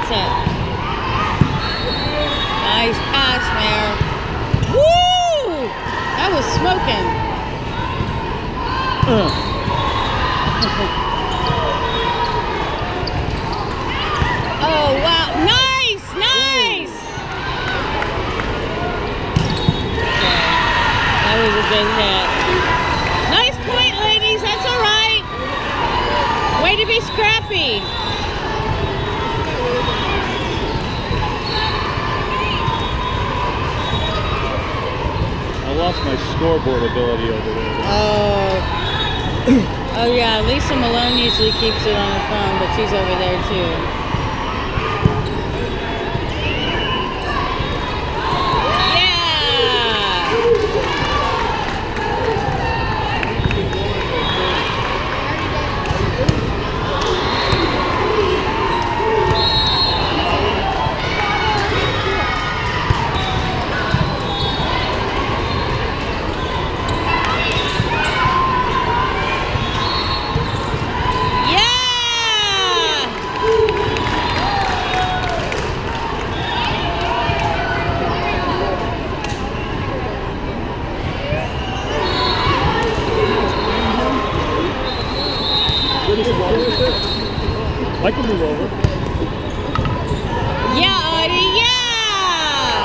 set. Nice pass, Mare. Woo! That was smoking. Oh, wow. Nice! Nice! That was a good hit. Nice point, ladies. That's all right. Way to be scrappy. I lost my scoreboard ability over there. Oh yeah, Lisa Malone usually keeps it on her phone, but she's over there too. I can move over. Yeah, Audie, yeah!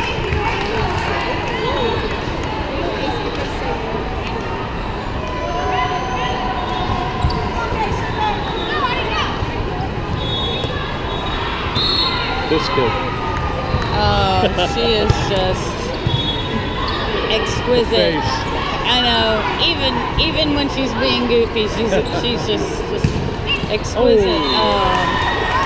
This kid. Oh, she is just exquisite. I know. Even when she's being goofy, she's just exquisite. Oh.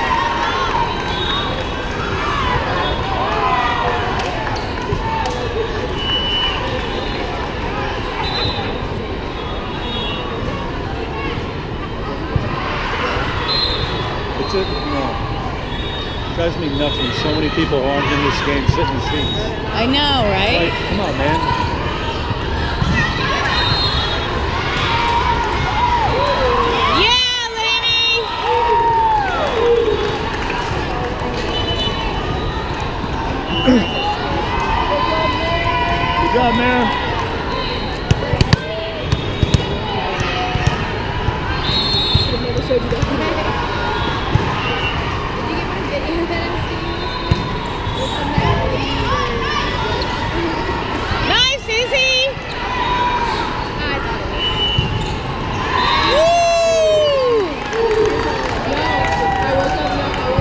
It's it. No. Drives me nuts when so many people who aren't in this game sit in the seats. I know, right? Like, come on, man. Good job, man. Should have never showed you that. Did you get my video that I seen? Nice, Izzy! I thought it was. Woo! No, I woke up at 4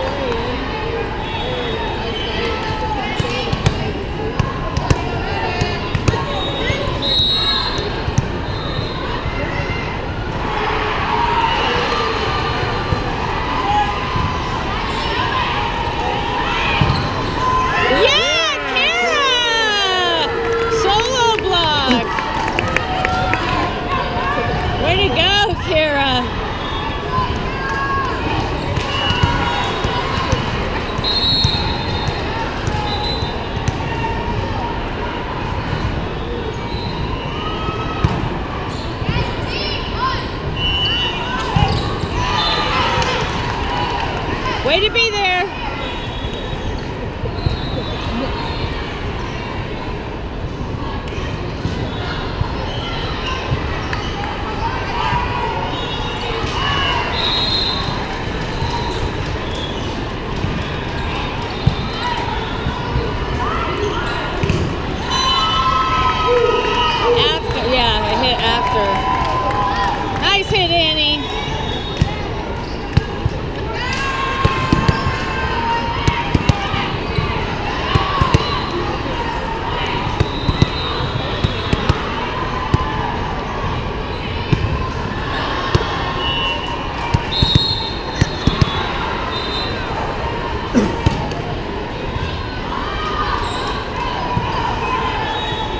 Way to be there. After, yeah, I hit after. Nice hit, Annie.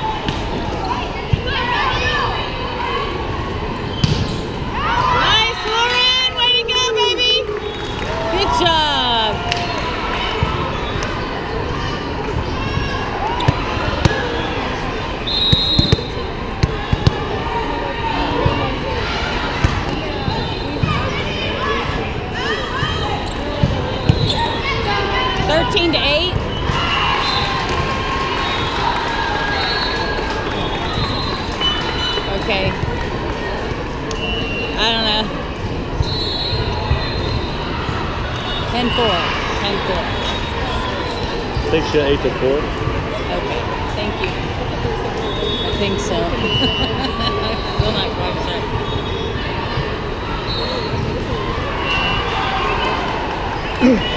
Nice 14 to 8. Okay. I don't know. 10-4. 10-4. I think she had 8 to 4. Okay. Thank you. I think so. Still not quite sure.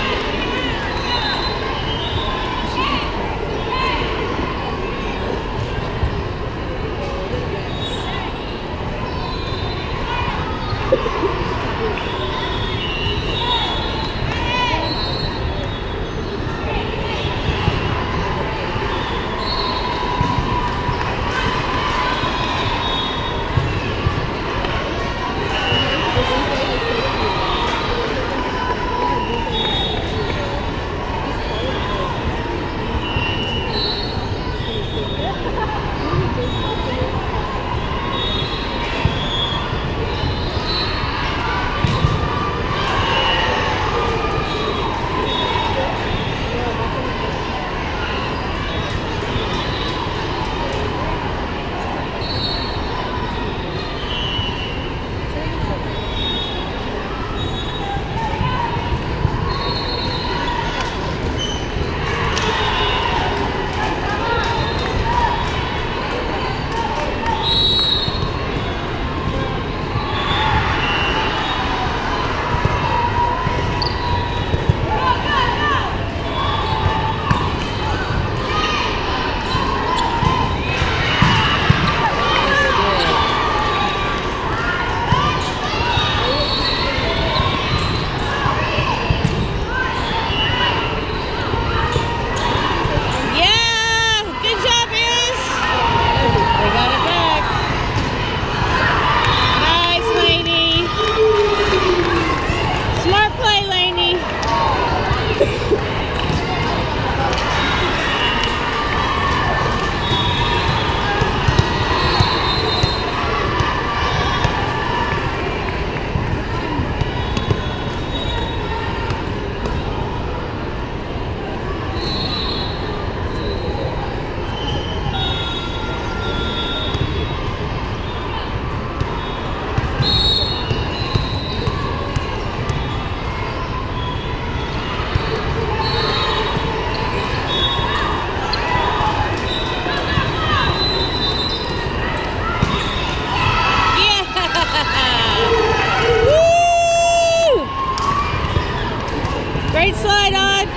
Great slide on.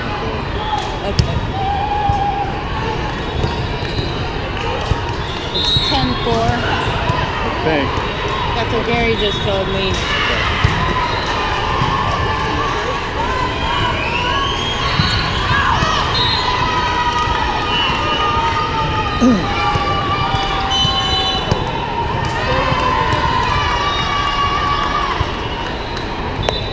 Okay. It's 10-4. I think. That's what Gary just told me.